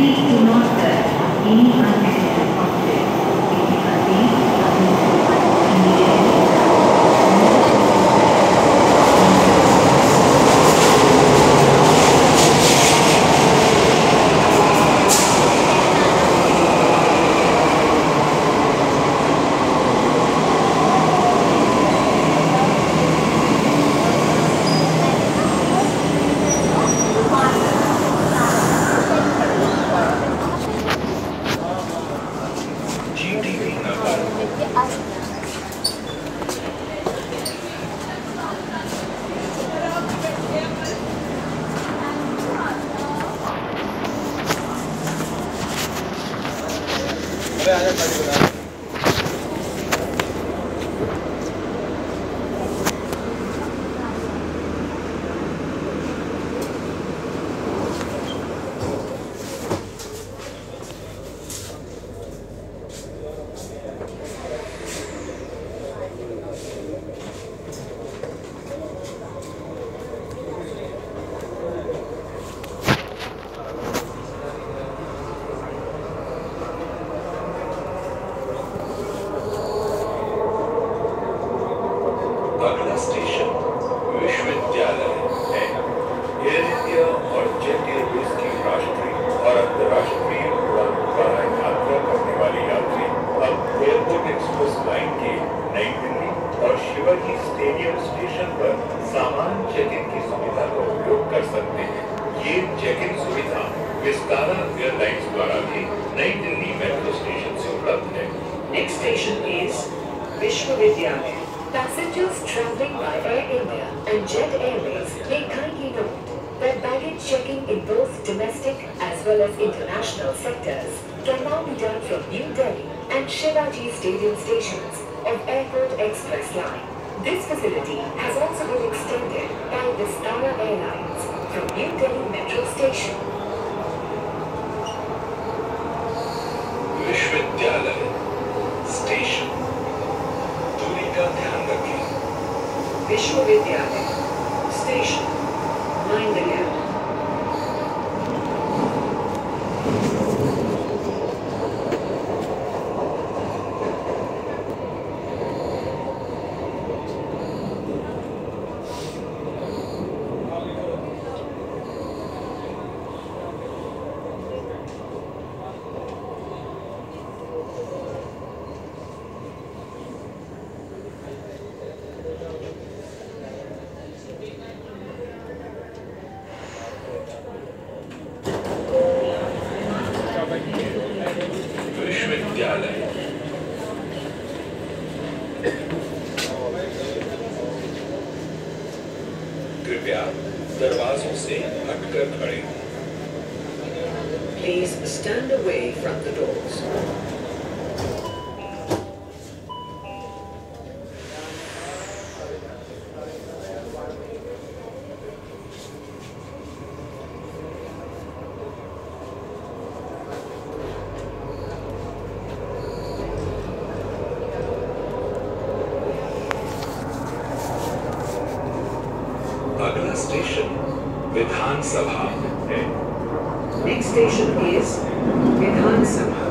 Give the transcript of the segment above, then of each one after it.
Please do not touch any unattended objects. If you contain something immediately. अगला station Vishwavidyalaya है। Air India और Jet Airways की राष्ट्रीय और अंतर्राष्ट्रीय उड़ान पर यात्रा करने वाले यात्री अब एयरपोर्ट एक्सप्रेस लाइन के नई दिल्ली और शिवाजी स्टेडियम स्टेशन पर सामान चेक इन की सुविधा का उपयोग कर सकते हैं। ये चेक इन सुविधा विस्तारा एयरलाइंस द्वारा भी नई दिल्ली मेट्रो स्टेशन से उपलब्ध है। Next station is Vishwavidyalaya. Passengers traveling by Air India and Jet Airways may kindly note that baggage checking in both domestic as well as international sectors can now be done from New Delhi and Shivaji Stadium stations of Airport Express line. This facility has also been extended by Vistara Airlines from New Delhi Metro Station. Vishwavidyalaya station का ध्यान रखें। विश्वविद्यालय station mind the gap. विश्वविद्यालय कृपया दरवाजों से हटकर खड़े हों। Please stand away from the doors. अगला स्टेशन विधानसभा है। Next station is Vidhan Sabha.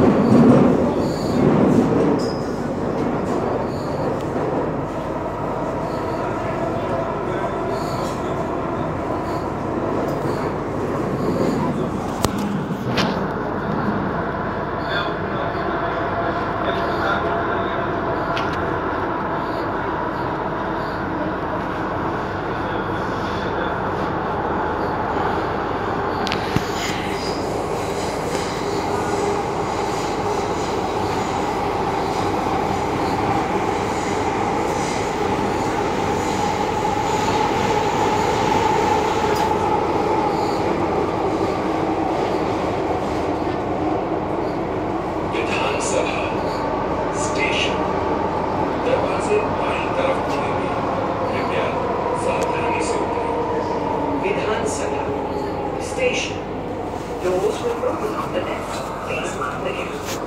Station. Doors will open on the left. Please mind the gap.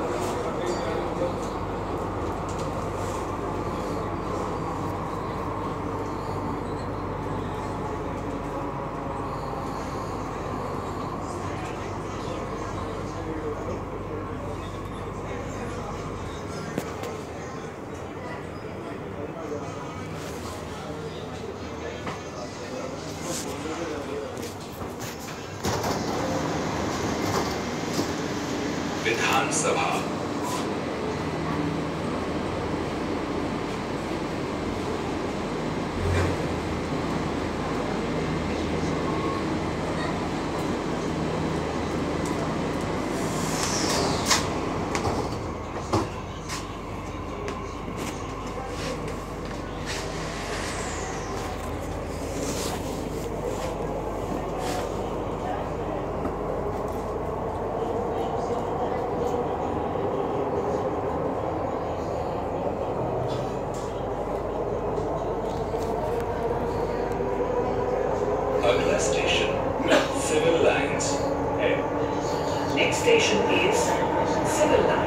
Vidhan Sabha. अगला स्टेशन सिविल लाइंस है। Next station is Civil Line.